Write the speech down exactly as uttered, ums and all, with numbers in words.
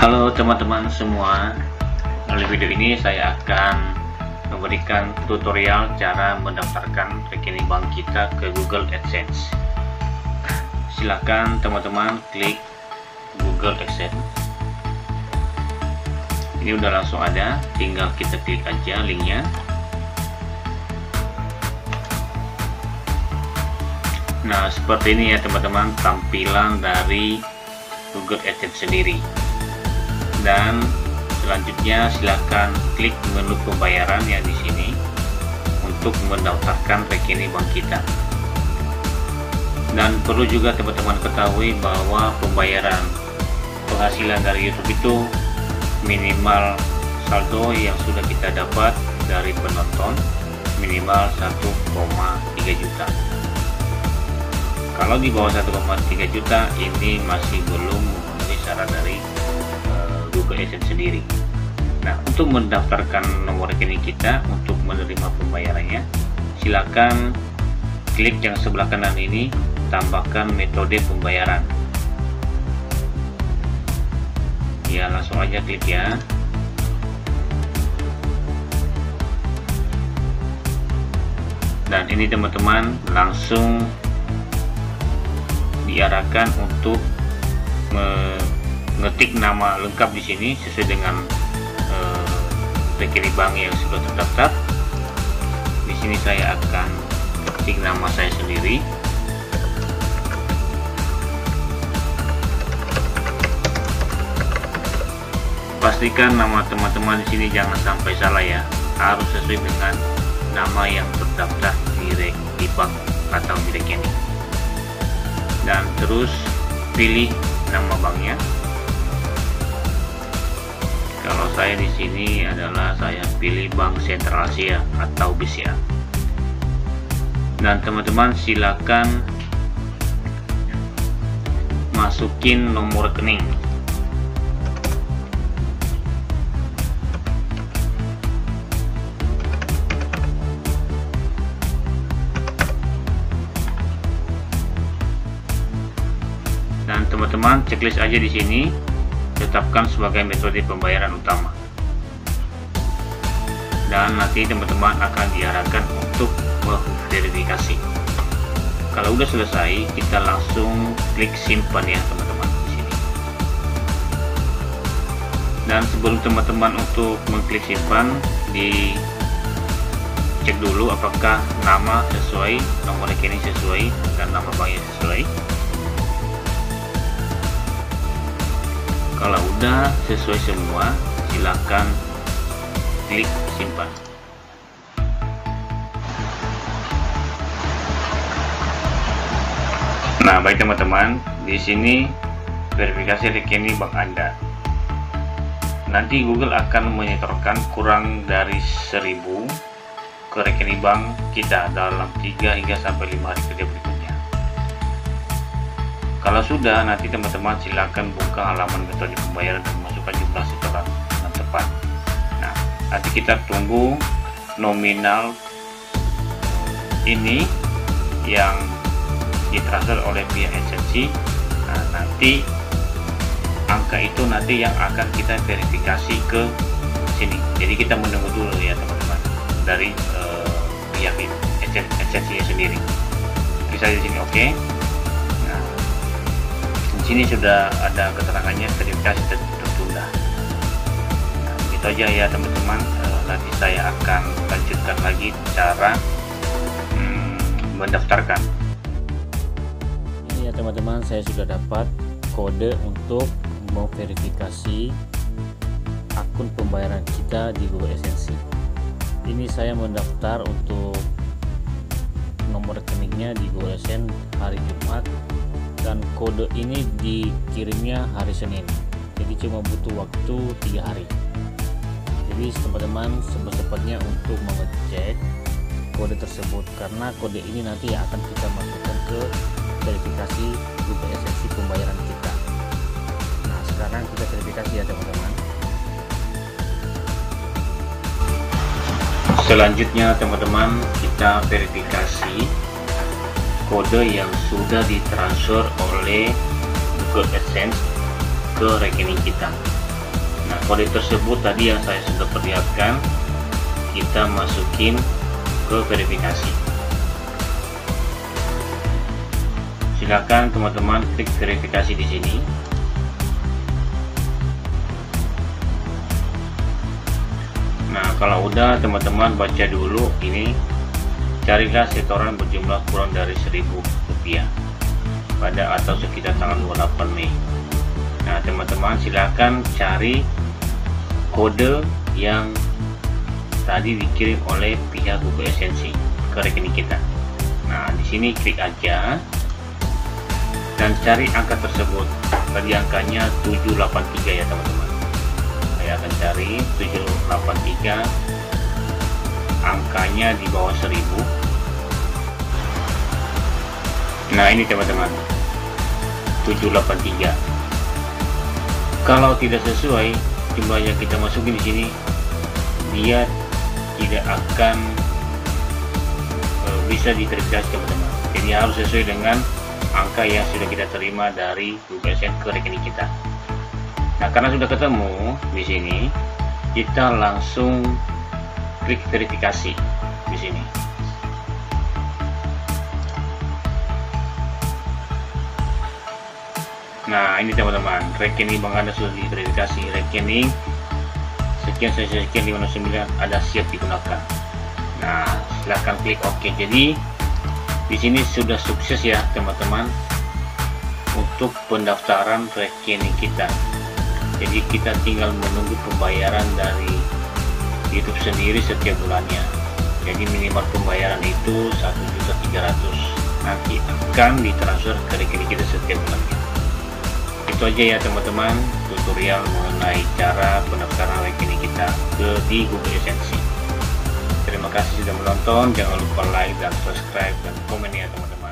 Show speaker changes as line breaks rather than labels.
Halo teman-teman semua, melalui video ini saya akan memberikan tutorial cara mendaftarkan rekening bank kita ke Google AdSense. Silakan teman-teman klik Google AdSense. Ini udah langsung ada, tinggal kita klik aja linknya. Nah, seperti ini ya teman-teman tampilan dari Google AdSense sendiri. Dan selanjutnya silakan klik menu pembayaran yang di sini untuk mendaftarkan rekening bank kita. Dan perlu juga teman-teman ketahui bahwa pembayaran penghasilan dari YouTube itu minimal saldo yang sudah kita dapat dari penonton minimal satu koma tiga juta. Kalau di bawah satu koma tiga juta ini masih belum memenuhi syarat dari Google AdSense sendiri. Nah, untuk mendaftarkan nomor rekening kita untuk menerima pembayarannya, silakan klik yang sebelah kanan ini, tambahkan metode pembayaran. Ya, langsung aja klik ya. Dan ini teman-teman langsung diarahkan untuk mengetik nama lengkap di sini sesuai dengan uh, rekening bank yang sudah terdaftar. Di sini saya akan ketik nama saya sendiri. Pastikan nama teman-teman di sini jangan sampai salah ya, harus sesuai dengan nama yang terdaftar di, di bank atau di rekening. Dan terus pilih nama banknya. Kalau saya di sini adalah saya pilih Bank Sentral Asia atau B C A. Dan teman-teman silakan masukin nomor rekening. Dan teman-teman checklist aja di sini, tetapkan sebagai metode pembayaran utama. Dan nanti teman-teman akan diarahkan untuk memverifikasi. Kalau udah selesai, kita langsung klik simpan ya teman-teman di sini. Dan sebelum teman-teman untuk mengklik simpan, dicek dulu apakah nama sesuai, nomor rekening sesuai, dan nama banknya sesuai. Kalau udah sesuai semua, silakan klik simpan. Nah, baik teman-teman, di sini verifikasi rekening bank Anda. Nanti Google akan menyetorkan kurang dari seribu ke rekening bank kita dalam tiga hingga sampai lima hari kerja berikutnya. Kalau sudah, nanti teman-teman silakan buka halaman metode pembayaran dan masukkan jumlah setoran yang tepat. Nah, nanti kita tunggu nominal ini yang ditransfer oleh pihak AdSense. Nah, nanti angka itu nanti yang akan kita verifikasi ke sini. Jadi kita menunggu dulu ya teman-teman dari uh, pihak AdSense sendiri. Bisa di sini, oke. Okay. Sini sudah ada keterangannya verifikasi tertunda. Nah, gitu aja ya teman-teman. E, nanti saya akan lanjutkan lagi cara hmm, mendaftarkan. Ini ya teman-teman, saya sudah dapat kode untuk memverifikasi akun pembayaran kita di Google AdSense. Ini saya mendaftar untuk nomor rekeningnya di Google AdSense hari Jumat. Dan kode ini dikirimnya hari Senin, jadi cuma butuh waktu tiga hari. Jadi teman-teman cepat-cepatnya untuk mengecek kode tersebut, karena kode ini nanti akan kita masukkan ke verifikasi Google AdSense pembayaran kita. Nah, sekarang kita verifikasi ya teman-teman. Selanjutnya teman-teman, kita verifikasi kode yang sudah ditransfer oleh Google AdSense ke rekening kita. Nah, kode tersebut tadi yang saya sudah perlihatkan, kita masukin ke verifikasi. Silakan teman-teman klik verifikasi di sini. Nah, kalau udah teman-teman baca dulu ini, carilah setoran berjumlah kurang dari seribu rupiah pada atau sekitar tanggal dua puluh delapan Mei. Nah, teman-teman silakan cari kode yang tadi dikirim oleh pihak Google Esensi ke rekening kita. Nah, di sini klik aja dan cari angka tersebut. Tadi angkanya tujuh delapan tiga ya teman-teman. Saya akan cari tujuh delapan tiga, angkanya di bawah seribu. Nah, ini teman-teman, tujuh delapan tiga. Kalau tidak sesuai jumlah yang kita masukin di sini, dia tidak akan e, bisa diverifikasi teman-teman. Jadi harus sesuai dengan angka yang sudah kita terima dari Google Adsense ke rekening kita. Nah, karena sudah ketemu di sini, kita langsung klik verifikasi di sini. Nah, ini teman-teman, rekening Bank Anda sudah diverifikasi. Rekening sekian sekian sekian lima nol sembilan ada siap digunakan. Nah, silahkan klik OK. Jadi di sini sudah sukses ya teman-teman untuk pendaftaran rekening kita. Jadi kita tinggal menunggu pembayaran dari YouTube sendiri setiap bulannya. Jadi minimal pembayaran itu satu juta tiga ratus ribu, nanti akan ditransfer ke rekening kita setiap bulannya. Itu aja ya teman-teman, tutorial mengenai cara pendaftaran rekening kita ke di Google Esensi. Terima kasih sudah menonton, jangan lupa like dan subscribe dan komen ya teman-teman.